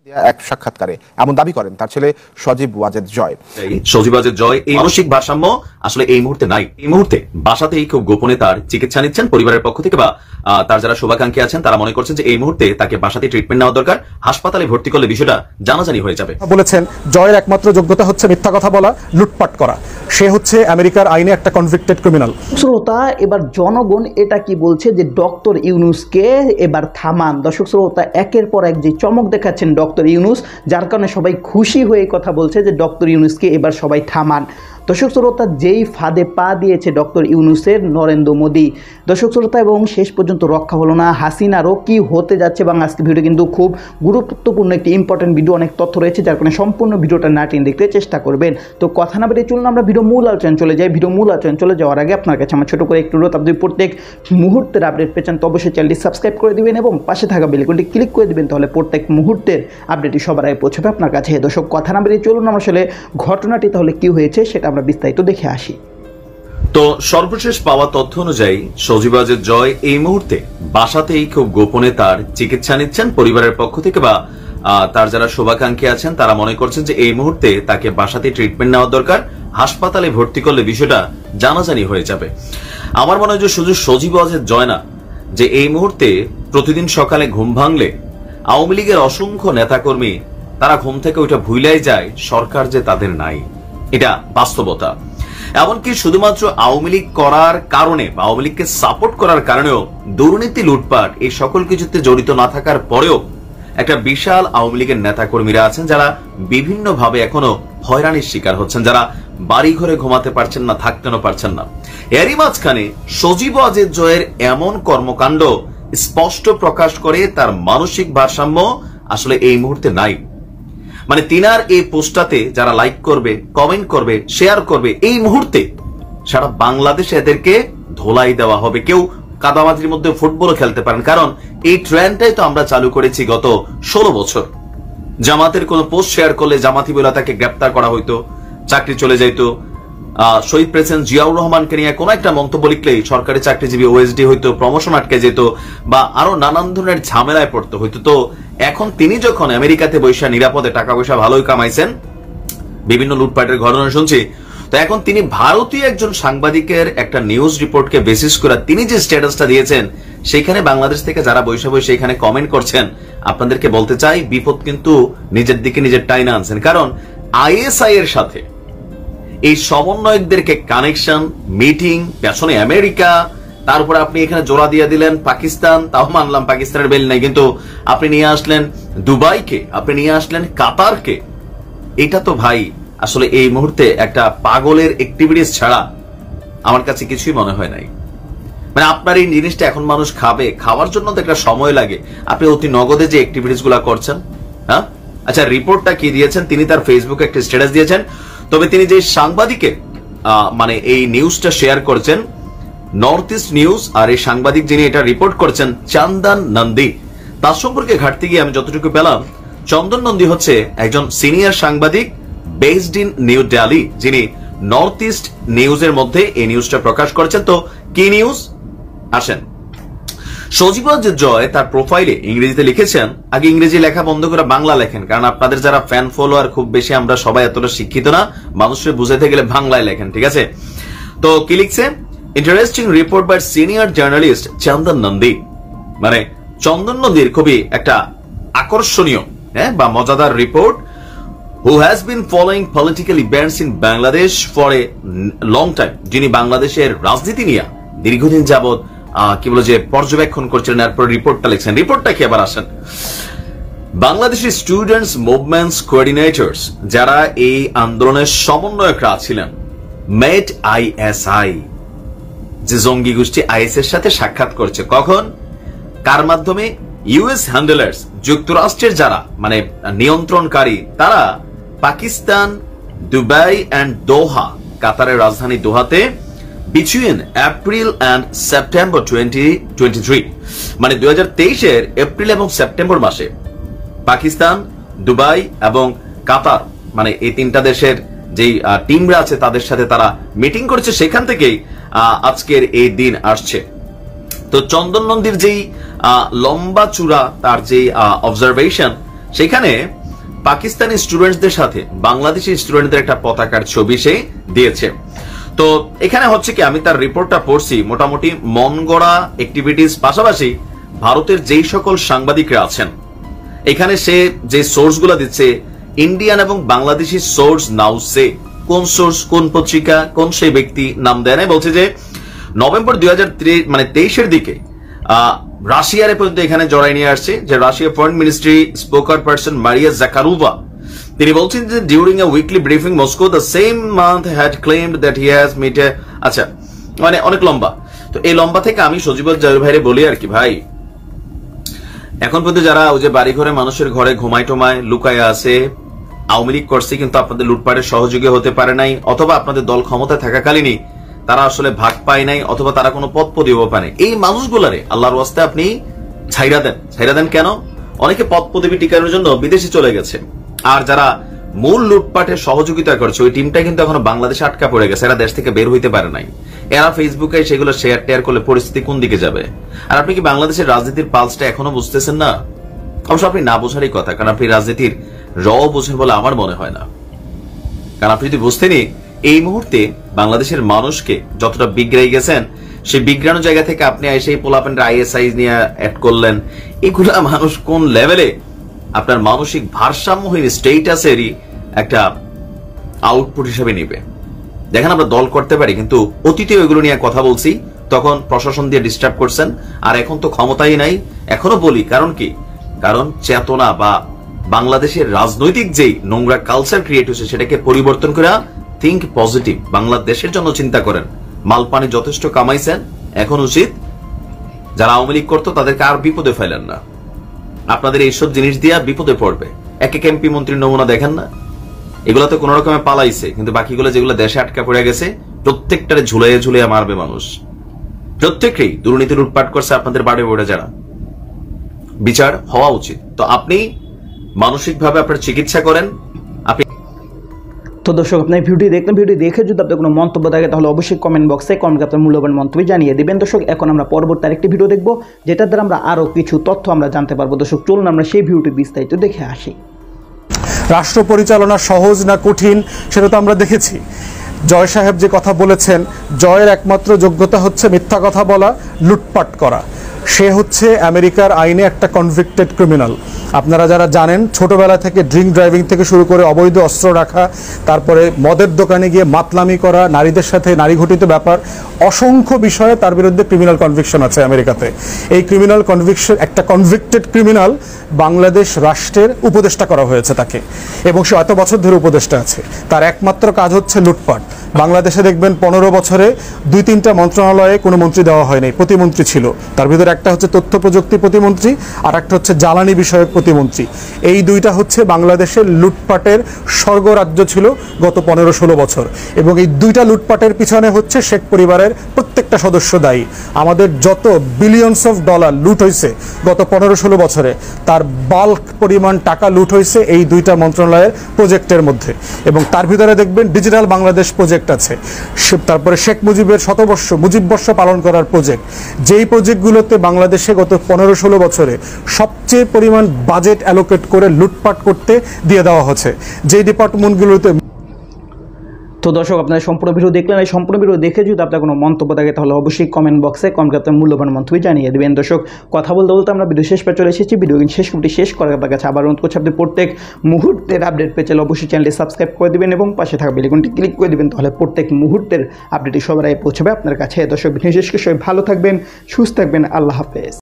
এক সাক্ষাৎকারে এমন দাবি করেন তার ছেলে সজীব ওয়াজেদ জয়। সজীব ওয়াজেদ জয় এই মানসিক ভারসাম্য আসলে এই মুহূর্তে নাই। এই মুহূর্তে বাসাতেই খুব গোপনে তার চিকিৎসা নিচ্ছেন পরিবারের পক্ষ থেকে, বা তার যারা শুভাকাঙ্ক্ষী আছেন তারা মনে করছেন যে এই মুহূর্তে তাকে বাসাতে ট্রিটমেন্ট নেওয়া দরকার। হাসপাতালে ভর্তি করলে বিষয়টা জানাজানি হয়ে যাবে। বলেছেন জয়ের একমাত্র যোগ্যতা হচ্ছে মিথ্যা কথা বলা, লুটপাট করা। সে হচ্ছে আমেরিকার আইনে একটা কনভিক্টেড ক্রিমিনাল। শ্রোতা, এবার জনগণ এটা কি বলছে যে ডক্টর ইউনূসকে এবার থামান। দর্শক শ্রোতা, একের পর এক যে চমক দেখাচ্ছেন ডক্টর ইউনূস, যার কারণে সবাই খুশি হয়ে কথা বলছে যে ডক্টর ইউনূসকে এবার সবাই থামান। দর্শক শ্রোতা, যেই ফাঁদে পা দিয়েছে ডক্টর ইউনূসের নরেন্দ্র মোদী, দর্শক শ্রোতা, এবং শেষ পর্যন্ত রক্ষা হলো না। হাসিনারও কি হতে যাচ্ছে, এবং আজকে ভিডিও কিন্তু খুব গুরুত্বপূর্ণ একটি ইম্পর্টেন্ট ভিডিও, অনেক তথ্য রয়েছে, যার কারণে সম্পূর্ণ ভিডিওটা না টেনে দেখতে চেষ্টা করবেন। তো কথা না বেরিয়ে চলুন আমরা ভিডিও মূল আলোচনা চলে যাই। ভিডিও মূল আলোচনা চলে যাওয়ার আগে আপনার কাছে আমার ছোট করে একটু অনুরোধ, আপনি প্রত্যেক মুহূর্তের আপডেট পেয়েছেন তো অবশ্যই চ্যানেলটি সাবস্ক্রাইব করে দিবেন এবং পাশে থাকা বেল আইকনটি ক্লিক করে দিবেন, তাহলে প্রত্যেক মুহূর্তের আপডেটটি সবার আগে পৌঁছবে আপনার কাছে। দর্শক, কথা না বেরিয়ে চলুন আমরা আসলে ঘটনাটি তাহলে কি হয়েছে সেটা আমরা বিস্তারিত দেখে আসি। তো সর্বশেষ পাওয়া তথ্য অনুযায়ী সজীব ওয়াজেদ জয় এই মুহূর্তে বাসাতেই খুব গোপনে তার চিকিৎসা নিচ্ছেন পরিবারের পক্ষ থেকে, বা তার যারা শুভাকাঙ্ক্ষী আছেন তারা মনে করছেন যে এই মুহূর্তে তাকে বাসাতে ট্রিটমেন্ট নেওয়া দরকার। হাসপাতালে ভর্তি করলে বিষয়টা জানাজানি হয়ে যাবে। আমার মনে হয় যে শুধু সজীব ওয়াজেদ জয় না, যে এই মুহূর্তে প্রতিদিন সকালে ঘুম ভাঙলে আওয়ামী লীগের অসংখ্য নেতাকর্মী তারা ঘুম থেকে ওইটা ভুলাই যায় সরকার যে তাদের নাই। এটা বাস্তবতা। এমনকি শুধুমাত্র আওয়ামী লীগ করার কারণে বা আওয়ামী লীগকে সাপোর্ট করার কারণেও দুর্নীতি, লুটপাট এই সকল কিছুতে জড়িত না থাকার পরেও একটা বিশাল আওয়ামী লীগের নেতাকর্মীরা আছেন যারা বিভিন্নভাবে এখনো হয়রানির শিকার হচ্ছেন, যারা বাড়ি ঘরে ঘুমাতে পারছেন না, থাকতেও পারছেন না। এরই মাঝখানে সজীব ওয়াজেদ জয়ের এমন কর্মকাণ্ড স্পষ্ট প্রকাশ করে তার মানসিক ভারসাম্য আসলে এই মুহূর্তে নাই। মানে তিনার এই পোস্টটাতে যারা লাইক করবে, কমেন্ট করবে, শেয়ার করবে, এই মুহূর্তে সারা বাংলাদেশে এদেরকে ধোলাই দেওয়া হবে। কেউ কাদামাটির মধ্যে ফুটবলও খেলতে পারেন, কারণ এই ট্রেন্ডটাই তো আমরা চালু করেছি গত 16 বছর। জামাতের কোন পোস্ট শেয়ার করলে জামাতি বলে তাকে গ্রেপ্তার করা হইতো, চাকরি চলে যাইতো। শহীদ প্রেসিডেন্ট জিয়াউর রহমানকে নিয়ে কোন একটা মন্তব্য লিখলেই সরকারি চাকরিজীবী ওএসডি হইতো, প্রমোশন আটকে যেত, বা আরো নানান ধরনের ঝামেলায় পড়তে হইতো। তো এখন তিনি যখন আমেরিকাতে বৈশা নিরাপদে টাকা পয়সা ভালোই কামাইছেন, বিভিন্ন লুটপাটের ঘটনা শুনছি, তো এখন তিনি ভারতীয় একজন সাংবাদিকের একটা নিউজ রিপোর্টকে বেসিস করে তিনি যে স্ট্যাটাসটা দিয়েছেন, সেখানে বাংলাদেশ থেকে যারা বৈশা বৈশা এখানে কমেন্ট করছেন, আপনাদেরকে বলতে চাই বিপদ কিন্তু নিজের দিকে নিজের টাইনা আনছেন। কারণ আইএসআই এর সাথে এই সমন্বয়কদেরকে কানেকশন, মিটিং, পেছনে আমেরিকা, তারপরে আপনি এখানে জোড়া দিয়ে দিলেন পাকিস্তান, তাও মানলাম পাকিস্তানের বেল নাই, কিন্তু আপনি নিয়ে আসলেন দুবাইকে, আপনি নিয়ে আসলেন কাতারকে। এটা তো ভাই আসলে এই মুহূর্তে একটা পাগলের অ্যাক্টিভিটিস ছাড়া আমার কাছে কিছুই মনে হয় নাই। মানে আপনার এই জিনিসটা এখন মানুষ খাবে, খাওয়ার জন্য তো একটা সময় লাগে, আপনি অতি নগদে যে অ্যাক্টিভিটিস গুলা করছেন। হ্যাঁ, আচ্ছা, রিপোর্টটা কি দিয়েছেন? তিনি তার ফেসবুকে একটা স্ট্যাটাস দিয়েছেন, তবে তিনি যে সাংবাদিকের মানে এই নিউজটা শেয়ার করছেন, নর্থ ইস্ট নিউজ, আর এই সাংবাদিক যিনি এটা রিপোর্ট করছেন চন্দন নন্দী, তার সম্পর্কে ঘাটতে গিয়ে আমি যতটুকু পেলাম, চন্দন নন্দী হচ্ছে একজন সিনিয়র সাংবাদিক বেসড ইন নিউ দিল্লি, যিনি নর্থ ইস্ট নিউজের মধ্যে এই নিউজটা প্রকাশ করেছেন। তো কি নিউজ আসেন। সজীব ওয়াজেদ জয় তার প্রোফাইলে ইংরেজিতে লিখেছেন, আগে ইংরেজি লেখা বন্ধ করে বাংলা লেখেন, কারণ আপনাদের যারা ফ্যান ফলোয়ার খুব বেশি, আমরা সবাই এতটা শিক্ষিত না, মানুষকে বুঝাতে গেলে বাংলায় লেখেন, ঠিক আছে? তো কি লিখছে? Interesting report by senior journalist Chandan Nandi. মানে চন্দন নন্দীর খুবই একটা আকর্ষণীয় বা মজাদার রিপোর্ট। Who has been following political events in Bangladesh for a long time, যিনি বাংলাদেশের রাজনীতি নিয়ে দীর্ঘদিন যাবৎ কি বলে যে পর্যবেক্ষণ করছিলেন, এরপর রিপোর্টটা লিখছেন। রিপোর্টটা কি আবার আসেন। বাংলাদেশের স্টুডেন্টস মুভমেন্টস কোঅর্ডিনেটরস, যারা এই আন্দোলনের সমন্বয়করা ছিলেন, মেট আইএসআই, যে জঙ্গি গোষ্ঠী আইএস এর সাথে সাক্ষাৎ করছে। কখন, কার মাধ্যমে? ইউএস হ্যান্ডলার্স, যুক্তরাষ্ট্রের যারা মানে নিয়ন্ত্রণকারী, তারা পাকিস্তান, দুবাই এন্ড দোহা, কাতারের রাজধানী দোহাতে বিটুইন এপ্রিল এন্ড সেপ্টেম্বর 2023, মানে 2023-এর এপ্রিল এবং সেপ্টেম্বর মাসে পাকিস্তান, দুবাই এবং কাতার, মানে এই তিনটা দেশের যেই টিমরা আছে তাদের সাথে তারা মিটিং করেছে। সেখান থেকেই আজকের এই দিন আসছে। তো চন্দন নন্দীর যেই লম্বা চূড়া তার যে অবজারভেশন, সেখানে পাকিস্তানি স্টুডেন্টসদের সাথে বাংলাদেশি স্টুডেন্টদের একটা পতাকার ছবি সে দিয়েছে। তো এখানে হচ্ছে কি, আমি তার রিপোর্টটা পড়ছি, মোটামুটি মন গড়া অ্যাক্টিভিটিস পাশাপাশি ভারতের যেই সকল সাংবাদিকরা আছেন এখানে সে যে সোর্সগুলো দিচ্ছে ইন্ডিয়ান এবং বাংলাদেশি সোর্স নাও সে, কোন সোর্স কোন পত্রিকা কোন সেই ব্যক্তি নাম দেয় না, বলছে যে নভেম্বর 2023 দিকে রাশিয়ার পর্যন্ত এখানে জড়াই নিয়ে আসছে যে Russia foreign ministry spokesperson Maria Zakharova, তিনি বলছেন যে during a weekly briefing Moscow the same month had claimed that he has meet a, আচ্ছা মানে অনেক লম্বা। তো এই লম্বা থেকে আমি সজীবত জাহির ভাইরে বলি আর কি, ভাই এখন পর্যন্ত যারা ওই যে বাড়ি ঘরে মানুষের ঘরে ঘুমায় টোমায় লুকায় আছে, আওয়ামী লীগ করছে কিন্তু আপনাদের লুটপাটের সহযোগী হতে পারে নাই, অথবা আপনাদের দল ক্ষমতায় থাকাকালীনই তারা আসলে ভাগ পায় নাই, অথবা তারা কোনো পদ পদবিও পায় নাই, এই মানুষগুলারে আল্লাহর ওয়াস্তে আপনি ছাইরা দেন। ছাইরা দেন কেন? অনেকে পদ পদবি টিকানোর জন্য বিদেশে চলে গেছে, আর যারা মূল লুটপাটের সহযোগিতা করছে ওই টিমটা কিন্তু এখনো বাংলাদেশে আটকা পড়ে গেছে, এরা দেশ থেকে বের হইতে পারে নাই। এরা ফেসবুকে সেগুলো শেয়ার টেয়ার করলে পরিস্থিতি কোন দিকে যাবে? আর আপনি কি বাংলাদেশের রাজনীতির পালসটা এখনো বুঝতেছেন না? অবশ্য আপনি না বোঝারই কথা, কারণ আপনি রাজনীতির বোঝেন বলে আমার মনে হয় না। কারণ আপনি যদি বুঝতেনই এই মুহূর্তে বাংলাদেশের মানুষকে যতটা বিগড়াই গেছেন, সেই বিগড়ানোর জায়গা থেকে আপনি এসে পোলাপেন্ডের আইএসআই নিয়ে অ্যাড করলেন, এগুলা মানুষ কোন লেভেলে আপনার মানসিক ভারসাম্যহীন স্টেটাসেরই একটা আউটপুট হিসেবে নিবে। দেখেন আমরা দল করতে পারি, কিন্তু অতীতে ওইগুলো নিয়ে কথা বলছি, তখন প্রশাসন দিয়ে ডিস্টার্ব করছেন, আর এখন তো ক্ষমতাই নাই। এখনো বলি, কারণ কি? কারণ চেতনা বা বাংলাদেশের রাজনৈতিক যেই নোংরা কালচার ক্রিয়েট হয়েছে সেটাকে পরিবর্তন করে থিঙ্ক পজিটিভ, বাংলাদেশের জন্য চিন্তা করেন। মালপানি যথেষ্ট কামাইছেন, এখন উচিত যারা আওয়ামী লীগ করতো তাদেরকে আর বিপদে ফেলেন না। আপনাদের এইসব জিনিস দিয়ে বিপদে পড়বে। এক এক এমপি মন্ত্রীর নমুনা দেখেন না, এগুলো তো কোন রকমে পালাইছে, কিন্তু বাকিগুলো যেগুলো দেশে আটকা পড়ে গেছে প্রত্যেকটারে ঝুলাইয়া ঝুলাইয়া মারবে মানুষ। প্রত্যেকেই দুর্নীতি লুটপাট করছে আপনাদের বাড়ি বড়ে, যারা বিচার হওয়া উচিত। তো আপনি মানসিকভাবে আপনার চিকিৎসা করেন। আপনি তো দর্শক আপনার ভিডিওটি দেখলেন, ভিডিও দেখে যদি আপনার কোনো মন্তব্য থাকে তাহলে অবশ্যই কমেন্ট বক্সে আপনার মূল্যবান মন্তব্য জানিয়ে দিবেন। দর্শক এখন আমরা পরবর্তী আরেকটি ভিডিও দেখবো, যেটার দ্বারা আমরা আরও কিছু তথ্য আমরা জানতে পারবো। দর্শক চলুন আমরা সেই ভিডিওটি বিস্তারিত দেখে আসি। রাষ্ট্র পরিচালনা সহজ না কঠিন সেটা তো আমরা দেখেছি। জয় সাহেব যে কথা বলেছেন, জয়ের একমাত্র যোগ্যতা হচ্ছে মিথ্যা কথা বলা, লুটপাট করা। সে হচ্ছে আমেরিকার আইনে একটা কনভিক্টেড ক্রিমিনাল। আপনারা যারা জানেন, ছোটবেলা থেকে ড্রিঙ্ক ড্রাইভিং থেকে শুরু করে অবৈধ অস্ত্র রাখা, তারপরে মদের দোকানে গিয়ে মাতলামি করা, নারীদের সাথে নারী ঘটিত ব্যাপার, অসংখ্য বিষয়ে তার বিরুদ্ধে ক্রিমিনাল কনভিকশন আছে আমেরিকাতে। এই ক্রিমিনাল কনভিকশন, একটা কনভিক্টেড ক্রিমিনাল বাংলাদেশ রাষ্ট্রের উপদেষ্টা করা হয়েছে তাকে, এবং সে এত বছর ধরে উপদেষ্টা আছে। তার একমাত্র কাজ হচ্ছে লুটপাট। বাংলাদেশে দেখবেন 15 বছরে 2-3টা মন্ত্রণালয়ে কোনো মন্ত্রী দেওয়া হয়নি, প্রতিমন্ত্রী ছিল। তার ভিতরে একটা হচ্ছে তথ্য প্রযুক্তি প্রতিমন্ত্রী, আর একটা হচ্ছে জ্বালানি বিষয়ক প্রতিমন্ত্রী। এই দুইটা হচ্ছে বাংলাদেশের লুটপাটের স্বর্গরাজ্য ছিল গত 15-16 বছর, এবং এই দুইটা লুটপাটের পিছনে হচ্ছে শেখ পরিবারের প্রত্যেকটা সদস্য দায়ী। আমাদের যত বিলিয়নস অফ ডলার লুট হয়েছে গত 15-16 বছরে, তার বাল্ক পরিমাণ টাকা লুট হয়েছে এই দুইটা মন্ত্রণালয়ের প্রজেক্টের মধ্যে। এবং তার ভিতরে দেখবেন ডিজিটাল বাংলাদেশ প্রজেক্ট আছে, তারপরে শেখ মুজিবের মুজিববর্ষ পালন করার প্রজেক্ট। যেই প্রজেক্টগুলোতে বাংলাদেশে গত 15-16 বছরে সবচেয়ে পরিমাণ বাজেট অ্যালোকেট করে লুটপাট করতে দিয়ে দেওয়া হচ্ছে, যেই ডিপার্টমেন্টগুলোতে। তো দর্শক আপনারা সম্পূর্ণ ভিডিও দেখলেন, এই সম্পূর্ণ ভিডিও দেখে যদি আপনার কোনো মন্তব্য থাকে তাহলে অবশ্যই কমেন্ট বক্সে আপনার মূল্যবান মন্তব্য জানিয়ে দেবেন। দর্শক কথা বলতে বলতে আমরা ভিডিও শেষ পে চলে এসেছি। ভিডিও শেষ করার আপনার কাছে আবার অনুরোধ করছি, আপনি প্রত্যেক মুহূর্তের আপডেট পেয়ে চাইলে অবশ্যই চ্যানেলটি সাবস্ক্রাইব করে দেবেন এবং পাশে থাকা বেল আইকনটি ক্লিক করে দেবেন, তাহলে প্রত্যেক মুহূর্তের আপডেটই সবার আগে পৌঁছবে আপনার কাছে। দর্শক ভিডিও শেষ করে সবাই ভালো থাকবেন, সুস্থ থাকবেন, আল্লাহ হাফেজ।